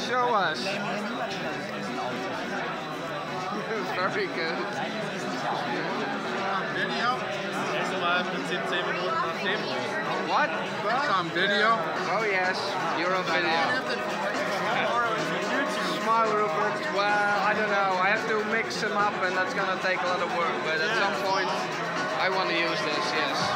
Show us. Very good. Video? Deze war im Prinzip 10 Minuten nach dem raus. What? Some video? Oh yes, you're on video. Smile Rupert, well, I don't know. I have to mix them up and that's gonna take a lot of work, but at some point I want to use this, yes.